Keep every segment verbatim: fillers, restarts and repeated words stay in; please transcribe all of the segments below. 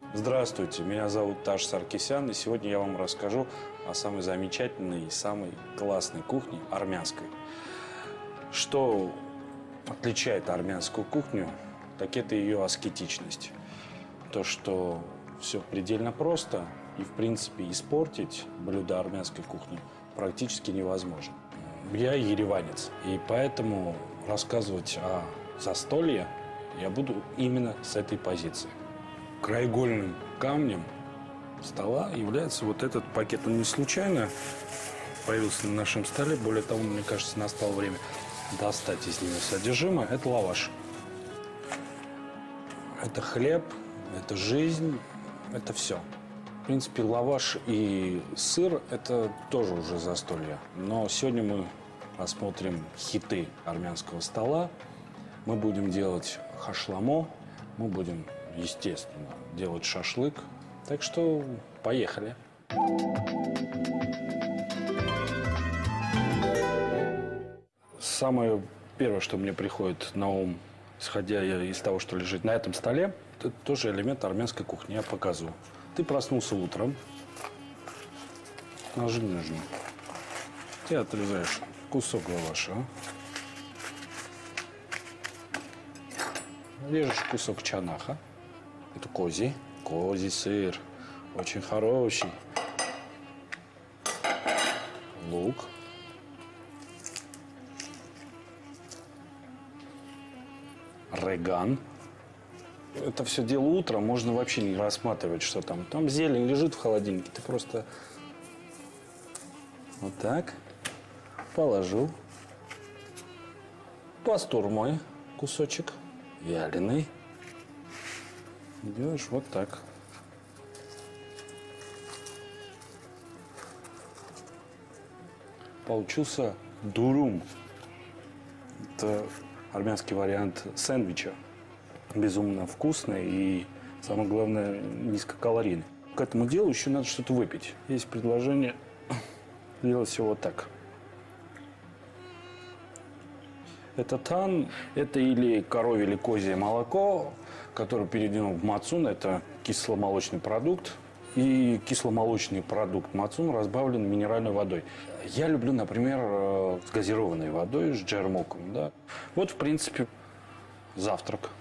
Здравствуйте, меня зовут Таш Саркисян, и сегодня я вам расскажу о самой замечательной и самой классной кухне армянской. Что отличает армянскую кухню, так это ее аскетичность. То, что все предельно просто, и в принципе испортить блюдо армянской кухни практически невозможно. Я ереванец, и поэтому рассказывать о застолье я буду именно с этой позиции. Краеугольным камнем стола является вот этот пакет. Он не случайно появился на нашем столе. Более того, мне кажется, настало время достать из него содержимое. Это лаваш. Это хлеб, это жизнь, это все. В принципе, лаваш и сыр – это тоже уже застолье. Но сегодня мы посмотрим хиты армянского стола. Мы будем делать хашламо, мы будем, естественно, делать шашлык. Так что поехали. Самое первое, что мне приходит на ум, исходя из того, что лежит на этом столе, это тоже элемент армянской кухни. Я показываю. Ты проснулся утром. Ножи нужны. Ты отрезаешь кусок лаваша. Режешь кусок чанаха. Это козий. Козий сыр. Очень хороший. Лук. Реган. Это все дело утром. Можно вообще не рассматривать, что там. Там зелень лежит в холодильнике. Ты просто вот так положил. Пастурмой кусочек. Вяленый. Делаешь вот так. Получился дурум. Это армянский вариант сэндвича. Безумно вкусный и, самое главное, низкокалорийный. К этому делу еще надо что-то выпить. Есть предложение делать все вот так. Это тан, это или коровье, или козье молоко, которое переведено в мацун, это кисломолочный продукт. И кисломолочный продукт мацун разбавлен минеральной водой. Я люблю, например, с газированной водой, с джермоком. Да? Вот, в принципе, завтрак.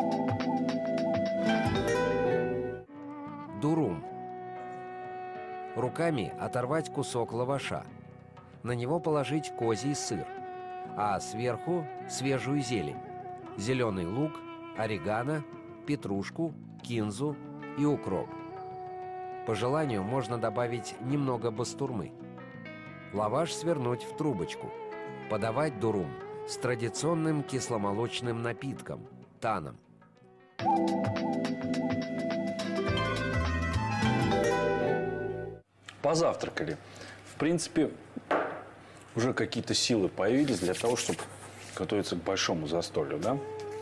Дурум. Руками оторвать кусок лаваша. На него положить козий сыр. А сверху свежую зелень. Зеленый лук, орегано, петрушку, кинзу и укроп. По желанию можно добавить немного бастурмы. Лаваш свернуть в трубочку. Подавать дурум с традиционным кисломолочным напитком – таном. Позавтракали. В принципе, уже какие-то силы появились для того, чтобы готовиться к большому застолью, да?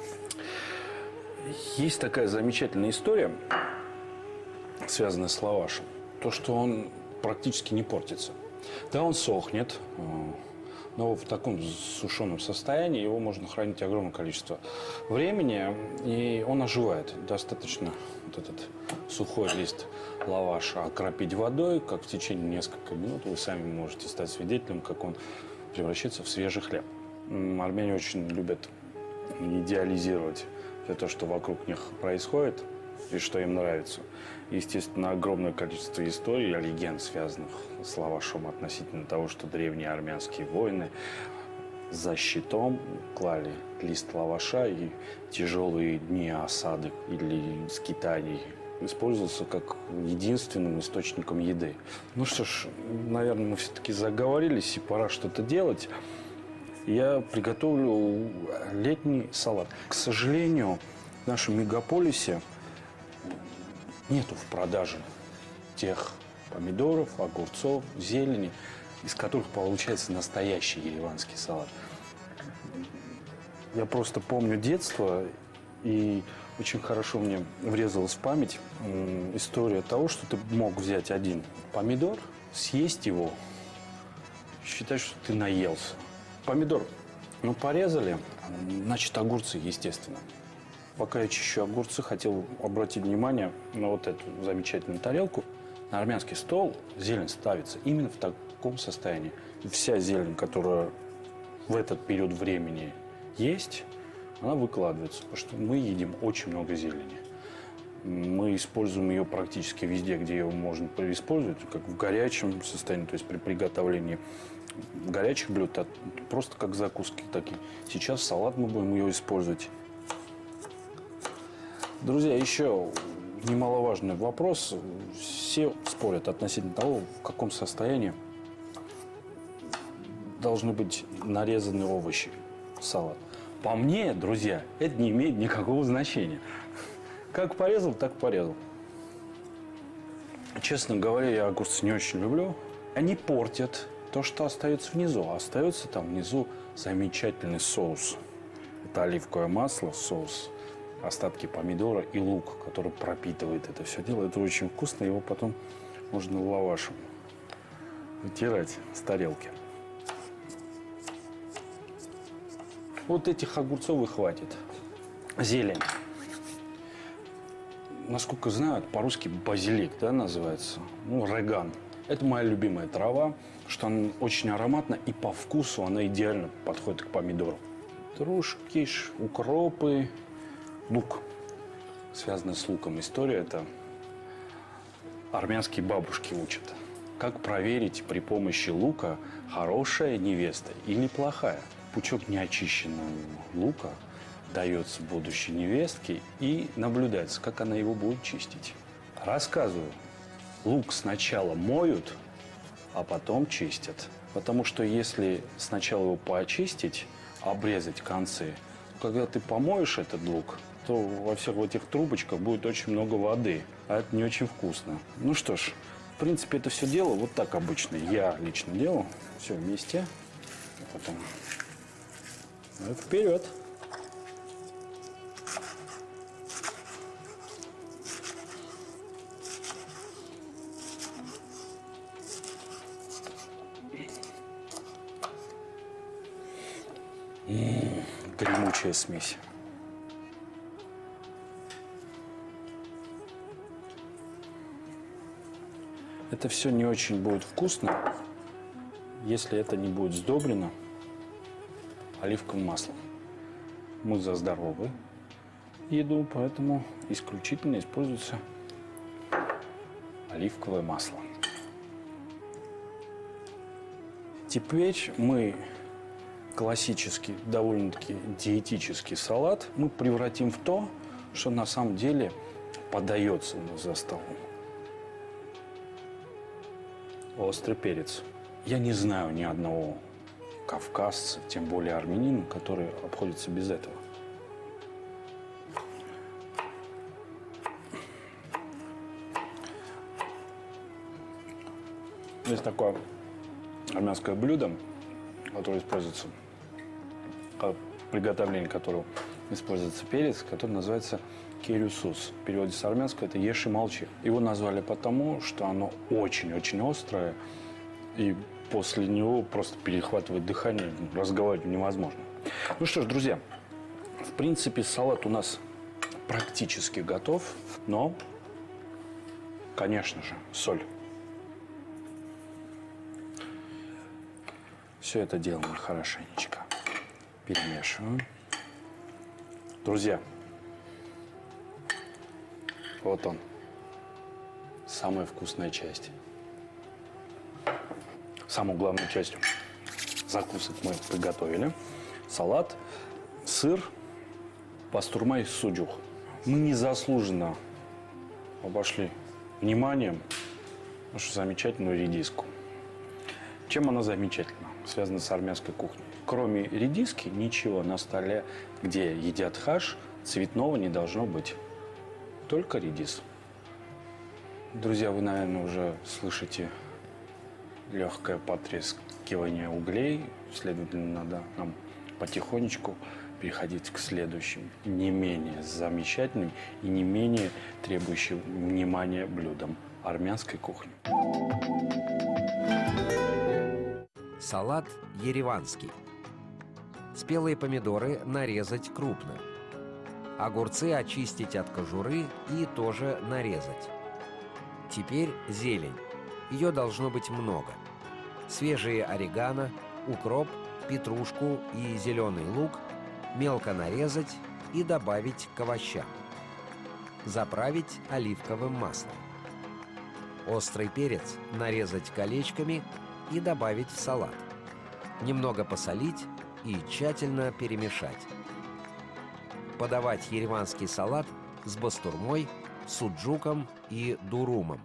Есть такая замечательная история, связанная с лавашем. То, что он практически не портится. Да, он сохнет, но в таком сушеном состоянии его можно хранить огромное количество времени, и он оживает. Достаточно вот этот сухой лист лаваша окропить водой, как в течение нескольких минут вы сами можете стать свидетелем, как он превращается в свежий хлеб. Армяне очень любят идеализировать все то, что вокруг них происходит и что им нравится. Естественно, огромное количество историй, легенд, связанных с лавашом относительно того, что древние армянские воины за щитом клали лист лаваша, и тяжелые дни осады или скитаний использовался как единственным источником еды. Ну что ж, наверное, мы все-таки заговорились, и пора что-то делать. Я приготовлю летний салат. К сожалению, в нашем мегаполисе нету в продаже тех помидоров, огурцов, зелени, из которых получается настоящий ереванский салат. Я просто помню детство, и очень хорошо мне врезалась в память история того, что ты мог взять один помидор, съесть его, считать, что ты наелся. Помидор, ну, порезали, значит, огурцы, естественно. пока я чищу огурцы, хотел обратить внимание на вот эту замечательную тарелку. На армянский стол зелень ставится именно в таком состоянии. Вся зелень, которая в этот период времени есть, она выкладывается, потому что мы едим очень много зелени. Мы используем ее практически везде, где ее можно использовать, как в горячем состоянии, то есть при приготовлении горячих блюд, а просто как закуски такие. Сейчас салат мы будем ее использовать. Друзья, еще немаловажный вопрос. Все спорят относительно того, в каком состоянии должны быть нарезаны овощи в салат. По мне, друзья, это не имеет никакого значения. Как порезал, так порезал. Честно говоря, я огурцы не очень люблю. Они портят то, что остается внизу. Остается там внизу замечательный соус. Это оливковое масло, соус, остатки помидора и лук, который пропитывает это все дело. Это очень вкусно. Его потом можно лавашем вытирать с тарелки. Вот этих огурцов и хватит. Зелень. Насколько знаю, по-русски базилик, да, называется. Ну, реган. Это моя любимая трава, что она очень ароматна и по вкусу она идеально подходит к помидору. Петрушки, укропы, лук. Связанная с луком история, это армянские бабушки учат. Как проверить при помощи лука, хорошая невеста или плохая. Пучок неочищенного лука дается будущей невестке и наблюдается, как она его будет чистить. Рассказываю. Лук сначала моют, а потом чистят. Потому что если сначала его поочистить, обрезать концы, когда ты помоешь этот лук, то во всех этих трубочках будет очень много воды, а это не очень вкусно. Ну что ж, в принципе, это все дело вот так обычно. Я лично делал все вместе. Потом ну, вперед! М-м, гремучая смесь. Это все не очень будет вкусно, если это не будет сдобрено оливковым маслом. Мы за здоровую еду, поэтому исключительно используется оливковое масло. Теперь мы классический, довольно-таки диетический салат мы превратим в то, что на самом деле подается за столом. Острый перец. Я не знаю ни одного кавказца, тем более армянина, который обходится без этого. Есть такое армянское блюдо, которое используется, в приготовлении которого используется перец, который называется кирюсус. В переводе с армянского это «ешь и молчи». Его назвали потому, что оно очень-очень острое, и после него просто перехватывает дыхание, разговаривать невозможно. Ну что ж, друзья, в принципе, салат у нас практически готов, но, конечно же, соль. Все это делаем хорошенечко. Перемешиваем. Друзья, вот он, самая вкусная часть. Самую главную часть закусок мы приготовили. Салат, сыр, пастурма и суджух. Мы незаслуженно обошли вниманием нашу замечательную редиску. Чем она замечательна? Связана с армянской кухней. Кроме редиски, ничего на столе, где едят хаш, цветного не должно быть. Только редис. Друзья, вы, наверное, уже слышите легкое потрескивание углей. Следовательно, надо нам потихонечку переходить к следующим, не менее замечательным и не менее требующим внимания блюдам армянской кухни. Салат ереванский. Спелые помидоры нарезать крупно. Огурцы очистить от кожуры и тоже нарезать. Теперь зелень. Ее должно быть много. Свежие орегано, укроп, петрушку и зеленый лук мелко нарезать и добавить к овощам. Заправить оливковым маслом. Острый перец нарезать колечками и добавить в салат. Немного посолить и тщательно перемешать. Подавать ереванский салат с бастурмой, суджуком и дурумом.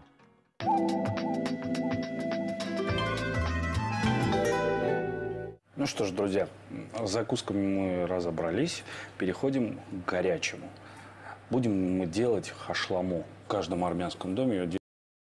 Ну что ж, друзья, с закусками мы разобрались. Переходим к горячему. Будем мы делать хашламу. В каждом армянском доме ее делают.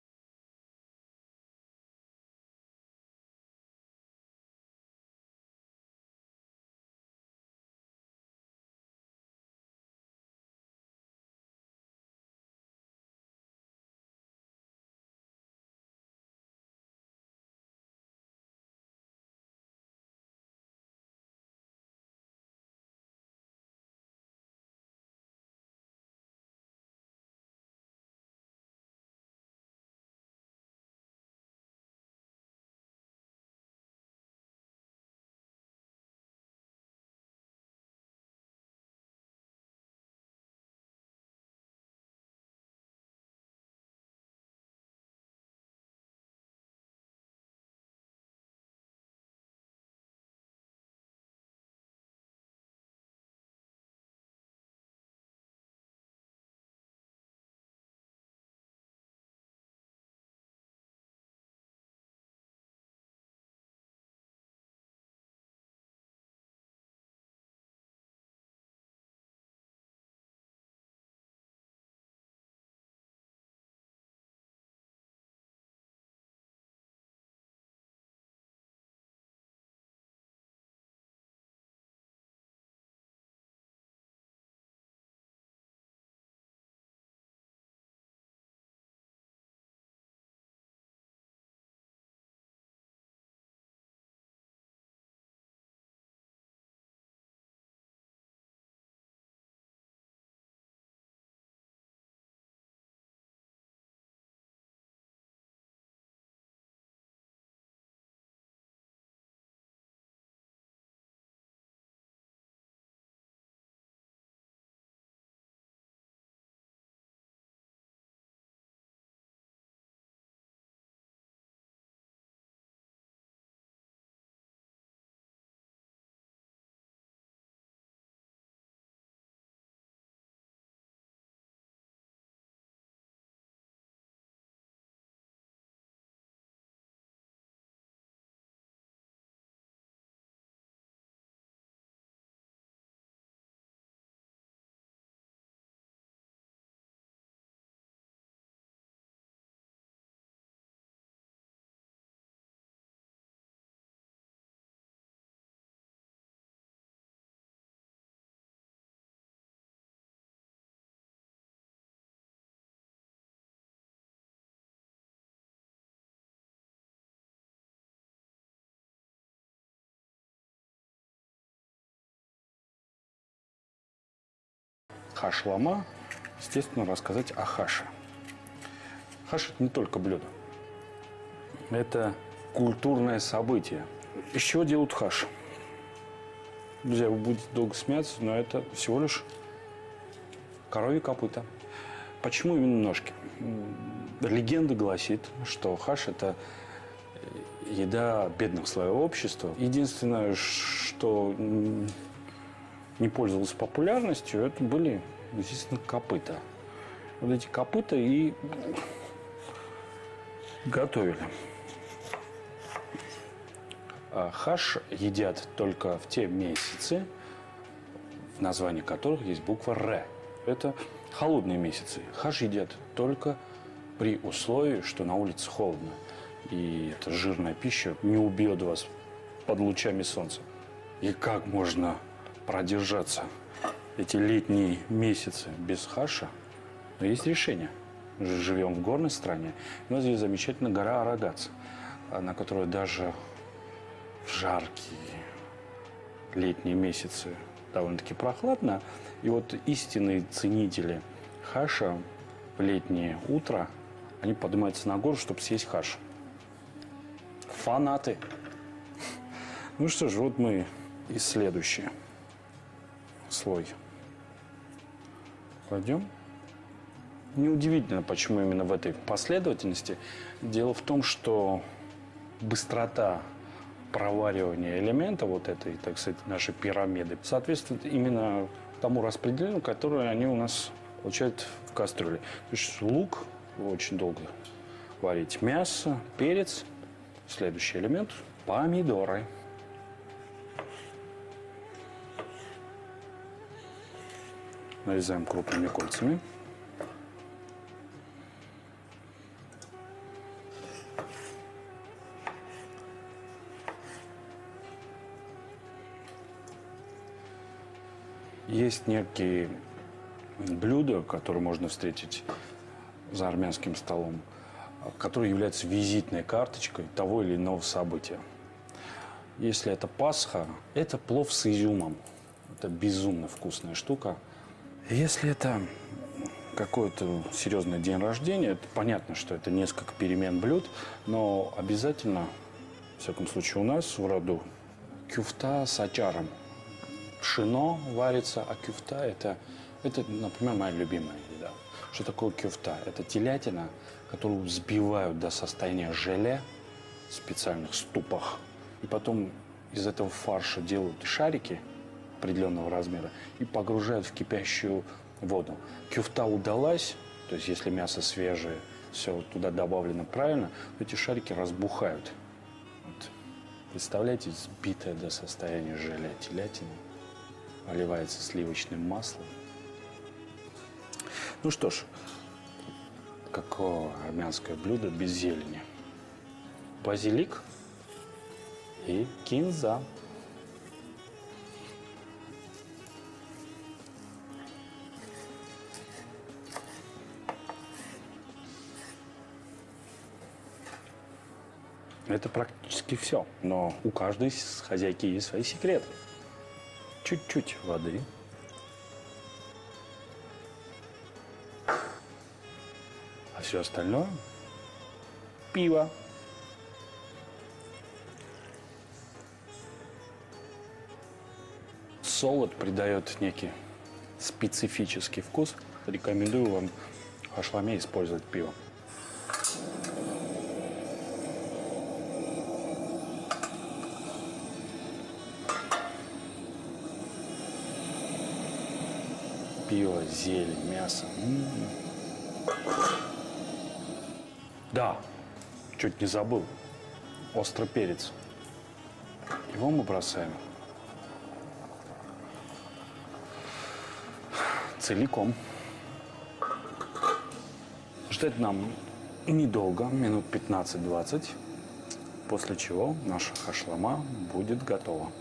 Хашлама, естественно, рассказать о хаше. Хаш – это не только блюдо. Это культурное событие. Из чего делают хаш? Друзья, вы будете долго смеяться, но это всего лишь коровье копыта. Почему именно ножки? Легенда гласит, что хаш – это еда бедных слоев общества. Единственное, что не пользовалось популярностью, это были, естественно, копыта. Вот эти копыта и готовили. А хаш едят только в те месяцы, в названии которых есть буква «Р». Это холодные месяцы. Хаш едят только при условии, что на улице холодно. И эта жирная пища не убьет вас под лучами солнца. И как можно продержаться эти летние месяцы без хаша? Но есть решение. Мы же живем в горной стране. У нас здесь замечательная гора Арагац, на которую даже в жаркие летние месяцы довольно-таки прохладно. И вот истинные ценители хаша в летнее утро, они поднимаются на гору, чтобы съесть хаш. Фанаты. Ну что ж, вот мы и следующий слой кладем. Неудивительно, почему именно в этой последовательности. Дело в том, что быстрота проваривания элемента вот этой, так сказать, нашей пирамиды соответствует именно тому распределению, которое они у нас получают в кастрюле. То есть лук очень долго варить, мясо, перец. Следующий элемент – помидоры. Нарезаем крупными кольцами. Есть некие блюда, которые можно встретить за армянским столом, которые являются визитной карточкой того или иного события. Если это Пасха, это плов с изюмом. Это безумно вкусная штука. Если это какой-то серьезный день рождения, это понятно, что это несколько перемен блюд, но обязательно, в всяком случае у нас в роду, кюфта с очаром. Пшено варится, а кюфта это, это, например, моя любимая еда. Что такое кюфта? Это телятина, которую взбивают до состояния желе в специальных ступах. И потом из этого фарша делают шарики определенного размера и погружают в кипящую воду. Кюфта удалась, то есть если мясо свежее, все туда добавлено правильно, эти шарики разбухают. Вот. Представляете, взбитая до состояния желе телятина. Оливается сливочным маслом. Ну что ж, какое армянское блюдо без зелени? Базилик и кинза. Это практически все. Но у каждой хозяйки есть свои секреты. Чуть-чуть воды. А все остальное – пиво. Солод придает некий специфический вкус. Рекомендую вам в хашламе использовать пиво. Пиво, зелень, мясо. М-м-м. Да, чуть не забыл. Острый перец. Его мы бросаем целиком. Ждать нам недолго, минут пятнадцать-двадцать, после чего наша хашлама будет готова.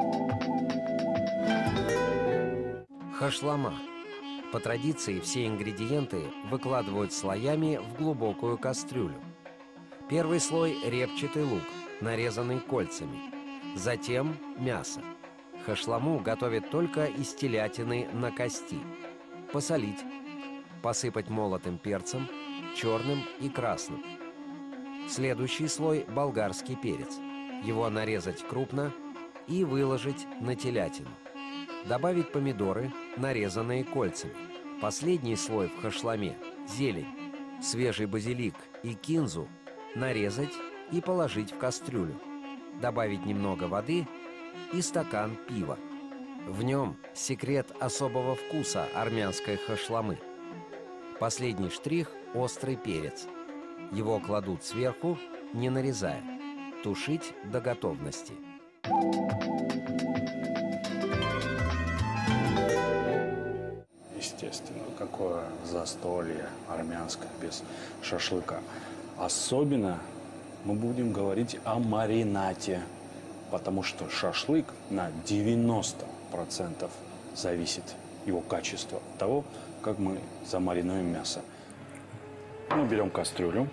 Хашлама. По традиции все ингредиенты выкладывают слоями в глубокую кастрюлю. Первый слой – репчатый лук, нарезанный кольцами. Затем мясо. Хашламу готовят только из телятины на кости. Посолить. Посыпать молотым перцем, черным и красным. Следующий слой – болгарский перец. Его нарезать крупно и выложить на телятину. Добавить помидоры, нарезанные кольцами. Последний слой в хашламе – зелень, свежий базилик и кинзу нарезать и положить в кастрюлю. Добавить немного воды и стакан пива. В нем секрет особого вкуса армянской хашламы. Последний штрих – острый перец. Его кладут сверху, не нарезая. Тушить до готовности. Естественно, какое застолье армянское без шашлыка. Особенно мы будем говорить о маринате, потому что шашлык на девяносто процентов зависит его качество от того, как мы замаринуем мясо. Мы берем кастрюлю,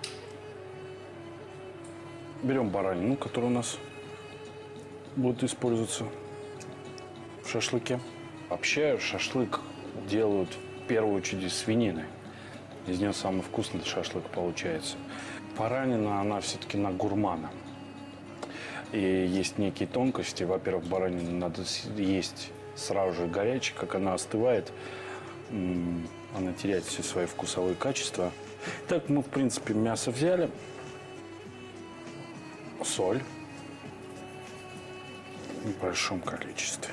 берем баранину, которая у нас будет использоваться в шашлыке. Вообще шашлык делают в первую очередь из свинины. Из нее самый вкусный шашлык получается. Баранина, она все-таки на гурмана. И есть некие тонкости. Во-первых, баранину надо есть сразу же горячей. Как она остывает, она теряет все свои вкусовые качества. Так мы, в принципе, мясо взяли. Соль. В большом количестве.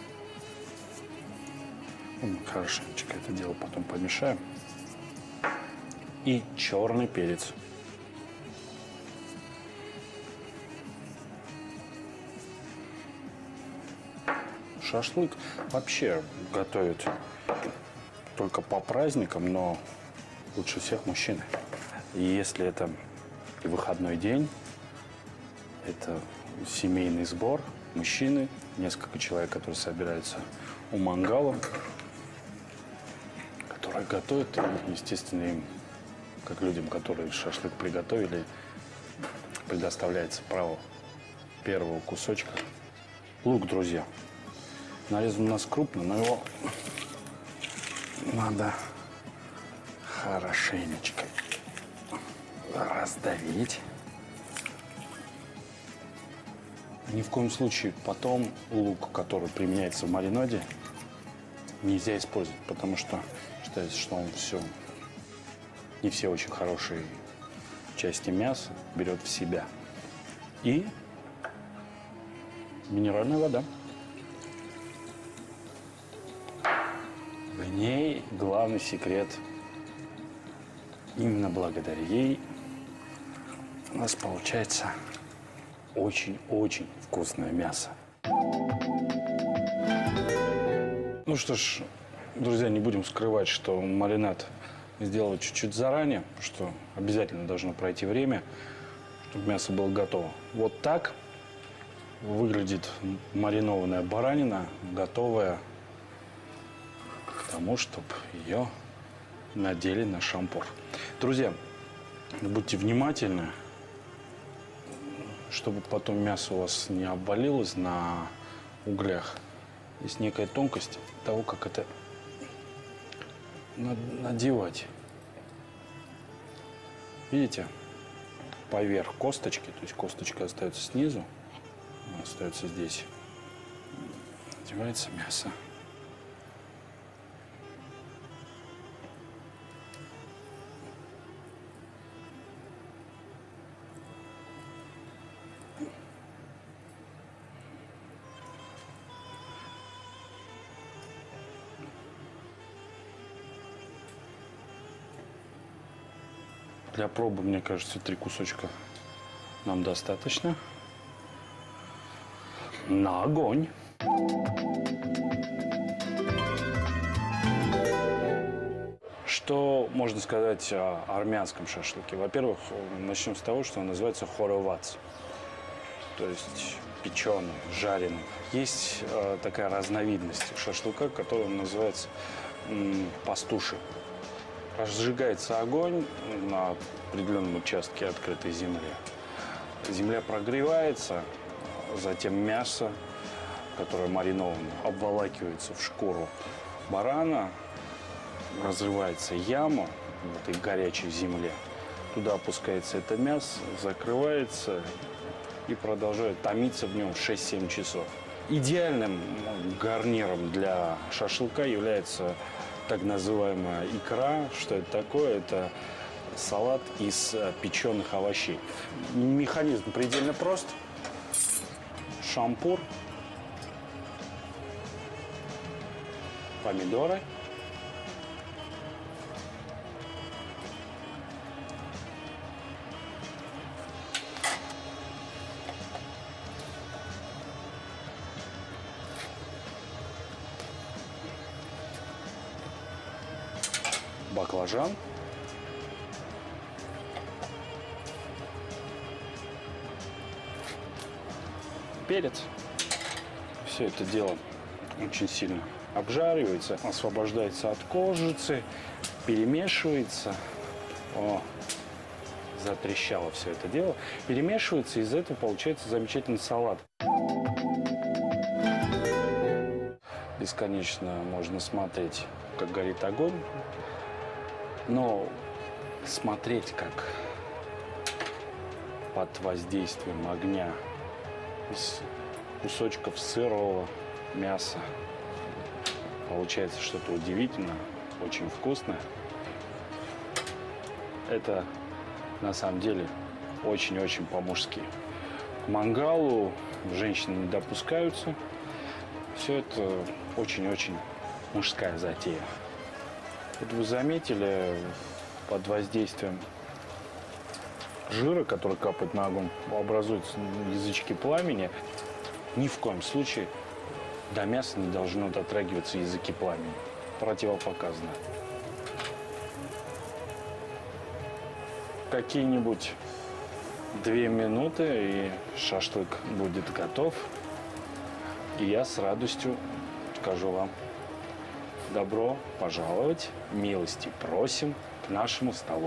Хорошенечко это дело потом помешаем. И черный перец. Шашлык вообще готовят только по праздникам, но лучше всех мужчины. И если это выходной день, это семейный сбор, мужчины, несколько человек, которые собираются у мангала, которые готовят, и, естественно, им, как людям, которые шашлык приготовили, предоставляется право первого кусочка. Лук, друзья, нарезан у нас крупно, но его надо хорошенечко раздавить. Ни в коем случае потом лук, который применяется в маринаде, нельзя использовать, потому что считается, что он все, не все очень хорошие части мяса берет в себя. И минеральная вода. В ней главный секрет. Именно благодаря ей у нас получается очень-очень вкусное мясо. Ну что ж, друзья, не будем скрывать, что маринад сделал чуть-чуть заранее, что обязательно должно пройти время, чтобы мясо было готово. Вот так выглядит маринованная баранина, готовая к тому, чтобы ее надели на шампур. Друзья, будьте внимательны, чтобы потом мясо у вас не обвалилось на углях. Есть некая тонкость того, как это надевать. Видите? Поверх косточки, то есть косточка остается снизу, остается здесь, надевается мясо. Для пробы, мне кажется, три кусочка нам достаточно. На огонь. Что можно сказать о армянском шашлыке? Во-первых, начнем с того, что он называется хоровац. То есть печеный, жареный. Есть э, такая разновидность шашлыка, которая называется м, пастуши. Разжигается огонь на определенном участке открытой земли. Земля прогревается, затем мясо, которое мариновано, обволакивается в шкуру барана, разрывается яма в этой горячей земле. Туда опускается это мясо, закрывается и продолжает томиться в нем шесть-семь часов. Идеальным гарниром для шашлыка является так называемая икра. Что это такое? Это салат из печеных овощей. Механизм предельно прост. Шампур, помидоры, баклажан, перец. Все это дело очень сильно обжаривается, освобождается от кожицы, перемешивается. О, затрещало все это дело. Перемешивается, и из этого получается замечательный салат. бесконечно можно смотреть, как горит огонь, но смотреть, как под воздействием огня из кусочков сырого мяса получается что-то удивительное, очень вкусное. Это на самом деле очень-очень по-мужски. К мангалу женщины не допускаются. Все это очень-очень мужская затея. Вот вы заметили, под воздействием жира, который капает на огонь, образуются язычки пламени. Ни в коем случае до мяса не должно дотрагиваться языки пламени. Противопоказано. Какие-нибудь две минуты, и шашлык будет готов. И я с радостью скажу вам: добро пожаловать, милости просим к нашему столу.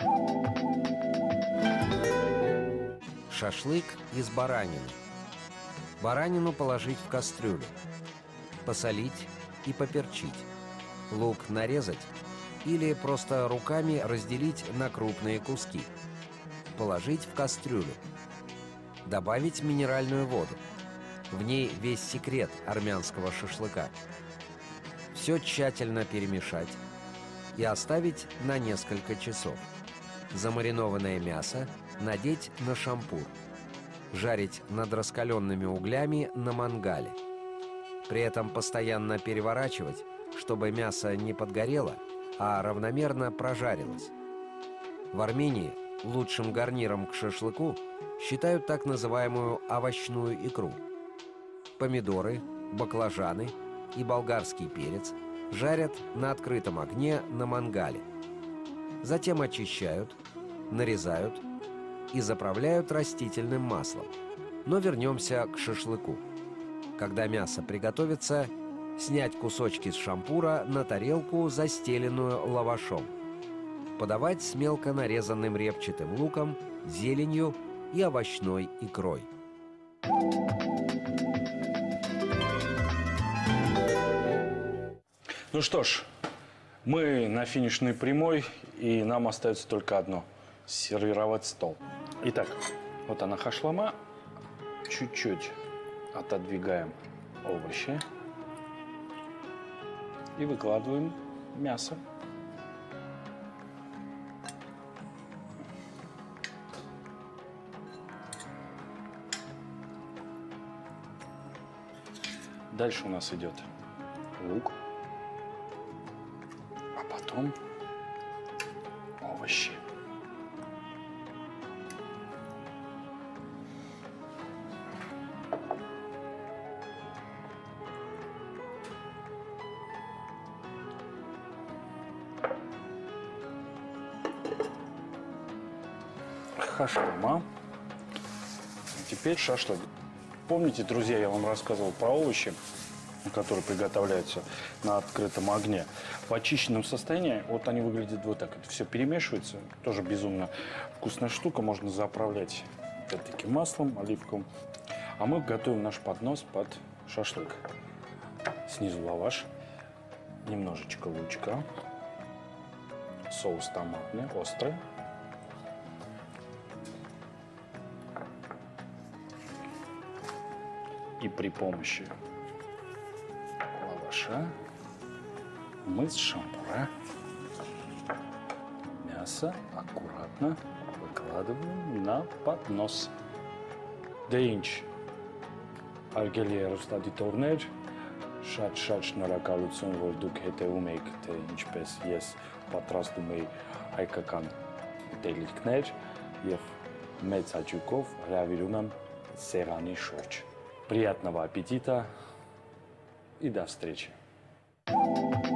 Шашлык из баранины. Баранину положить в кастрюлю, посолить и поперчить. Лук нарезать или просто руками разделить на крупные куски. Положить в кастрюлю. Добавить минеральную воду. В ней весь секрет армянского шашлыка. Все тщательно перемешать и оставить на несколько часов. Замаринованное мясо надеть на шампур. Жарить над раскаленными углями на мангале. При этом постоянно переворачивать, чтобы мясо не подгорело, а равномерно прожарилось. В Армении лучшим гарниром к шашлыку считают так называемую овощную икру. Помидоры, баклажаны и болгарский перец жарят на открытом огне на мангале. Затем очищают, нарезают и заправляют растительным маслом. Но вернемся к шашлыку. Когда мясо приготовится, снять кусочки с шампура на тарелку, застеленную лавашом. Подавать с мелко нарезанным репчатым луком, зеленью и овощной икрой. Ну что ж, мы на финишной прямой, и нам остается только одно – сервировать стол. Итак, вот она хашлама. Чуть-чуть отодвигаем овощи и выкладываем мясо. Дальше у нас идет лук, а потом овощи. Хашлама. Теперь шашлык. Помните, друзья, я вам рассказывал про овощи, которые приготовляются на открытом огне. В очищенном состоянии вот они выглядят вот так. Это все перемешивается. Тоже безумно вкусная штука. Можно заправлять опять-таки маслом оливковым. А мы готовим наш поднос под шашлык. Снизу лаваш, немножечко лучка, соус томатный, острый. И при помощи лаваша мы с шампура мясо аккуратно выкладываем на поднос. Դե արգելի հեռուստադիտողներ, շատ-շատ շնորհակալություն, որ դուք հետևում եք, թե ինչպես ես պատրաստում եի հայկական ուտելիքներ եւ մեծ հաճույքով հրավիրում եմ սեղանի շուրջ. Приятного аппетита и до встречи!